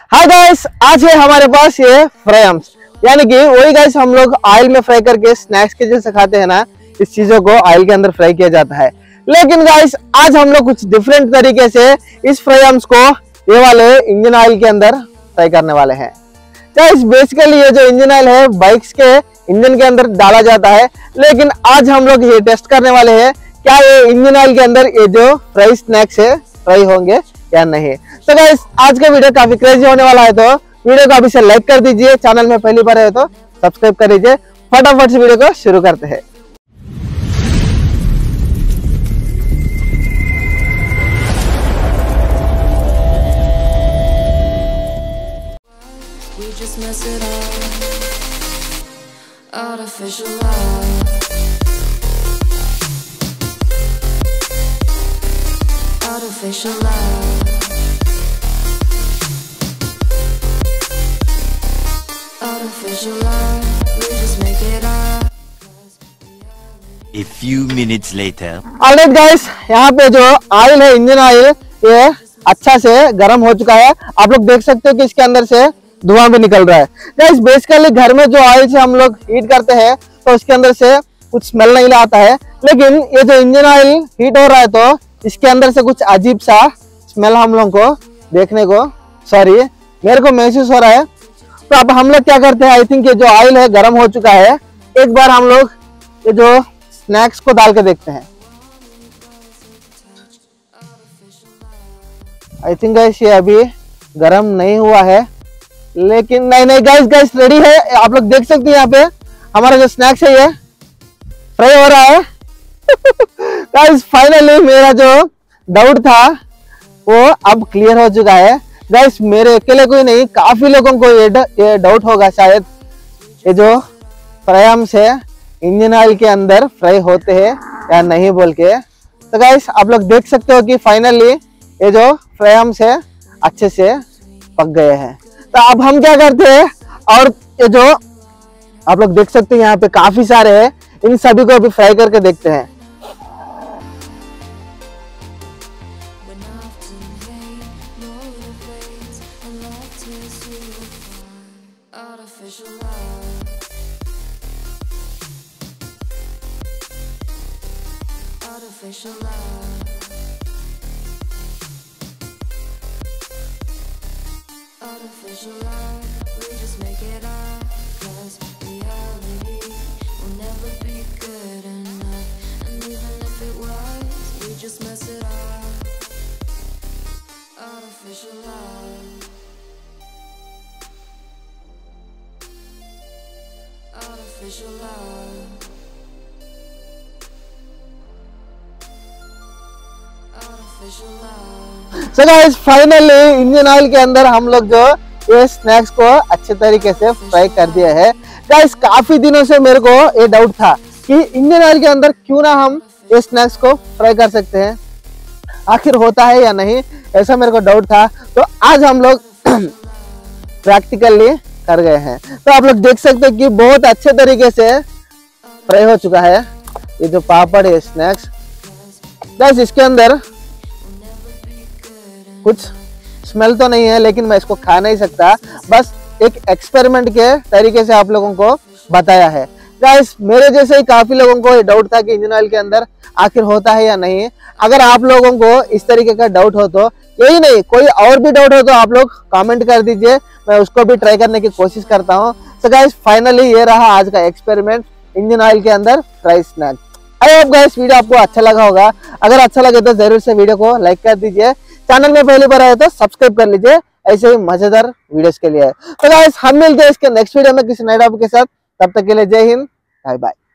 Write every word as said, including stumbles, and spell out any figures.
Hi guys, आज है हमारे पास ये फ्राई आर्म्स, यानी कि वही गाइस हम लोग ऑयल में फ्राई करके स्नैक्स के जैसे खाते हैं ना, इस चीजों को ऑयल के अंदर फ्राई किया जाता है। लेकिन गाइस आज हम लोग कुछ डिफरेंट तरीके से इस फ्राई आर्म्स को ये वाले इंजन ऑयल के अंदर फ्राई करने वाले हैं। गाइस बेसिकली ये जो इंजन ऑयल है बाइक्स के इंजन के अंदर डाला जाता है, लेकिन आज हम लोग ये टेस्ट करने वाले हैं क्या ये इंजन ऑयल के अंदर ये जो फ्राई स्नैक्स है फ्राई होंगे या नहीं। तो गाइस आज का वीडियो काफी क्रेजी होने वाला है, तो वीडियो को अभी से लाइक कर दीजिए, चैनल में पहली बार है तो सब्सक्राइब कर दीजिए। फटाफट से वीडियो को शुरू करते हैं। Artificial love, artificial love, artificial love, we just make it up. A few minutes later. Alright guys, यहाँ पे जो ऑयल है इंजन ऑयल ये अच्छा से गर्म हो चुका है। आप लोग देख सकते हो कि इसके अंदर से धुआं भी निकल रहा है। गाइस बेसिकली घर में जो ऑयल से हम लोग हीट करते हैं तो उसके अंदर से कुछ स्मेल नहीं आता है, लेकिन ये जो इंजन ऑयल हीट हो रहा है तो इसके अंदर से कुछ अजीब सा स्मेल हम लोग को देखने को सॉरी मेरे को महसूस हो रहा है। तो अब हम लोग क्या करते हैं, आई थिंक ये जो ऑयल है गर्म हो चुका है, एक बार हम लोग ये जो स्नैक्स को डाल के देखते हैं। आई थिंक गाइस ये अभी गर्म नहीं हुआ है, लेकिन नहीं नहीं गाइस गाइस रेडी है। आप लोग देख सकते हैं यहाँ पे हमारा जो स्नैक्स है ये फ्राई हो रहा है। गाइस फाइनली मेरा जो डाउट था वो अब क्लियर हो चुका है। गाइस मेरे अकेले को ही नहीं, काफी लोगों को ये ये डाउट होगा शायद ये जो फ्राई आर्म्स है इंजन ऑयल के अंदर फ्राई होते हैं या नहीं बोल के। तो गाइस आप लोग देख सकते हो कि फाइनली ये जो फ्राई आर्म्स है अच्छे से पक गए हैं। तो अब हम क्या करते हैं, और ये जो आप लोग देख सकते हैं यहाँ पे काफी सारे हैं, इन सभी को अभी फ्राई करके देखते हैं। Artificial love, artificial love, we just make it up, 'cause reality will never be good enough, and even if it was, we just mess it up. Artificial love, artificial love, artificial love. So guys finally engine oil के अंदर हम लोग जो ये snacks को अच्छे तरीके से फ्राई कर दिया है। गाइस काफी दिनों से मेरे को ये डाउट था कि इंजन ऑयल के अंदर क्यों ना हम ये स्नैक्स को फ्राई कर सकते हैं, आखिर होता है या नहीं, ऐसा मेरे को डाउट था। तो आज हम लोग प्रैक्टिकली कर गए हैं। तो आप लोग देख सकते हो कि बहुत अच्छे तरीके से फ्राई हो चुका है ये जो पापड़ है स्नैक्स। गाइस इसके अंदर कुछ स्मेल तो नहीं है, लेकिन मैं इसको खा नहीं सकता, बस एक एक्सपेरिमेंट के तरीके से आप लोगों को बताया है। गाइस मेरे जैसे ही काफी लोगों को ये डाउट था कि इंजन ऑयल के अंदर आखिर होता है या नहीं। अगर आप लोगों को इस तरीके का डाउट हो तो, यही नहीं कोई और भी डाउट हो तो आप लोग कमेंट कर दीजिए, मैं उसको भी ट्राई करने की कोशिश करता हूँ। तो गाइस फाइनली ये रहा आज का एक्सपेरिमेंट, इंजन ऑयल के अंदर fry snack. I hope guys video आपको अच्छा लगा होगा। अगर अच्छा लगे तो जरूर से वीडियो को लाइक कर दीजिए, चैनल में पहली बार आए तो सब्सक्राइब कर लीजिए ऐसे ही मजेदार वीडियोस के लिए। तो गाइस हम मिलते हैं इसके नेक्स्ट वीडियो में किसी नए टॉपिक के साथ, तब तक के लिए जय हिंद, बाय बाय।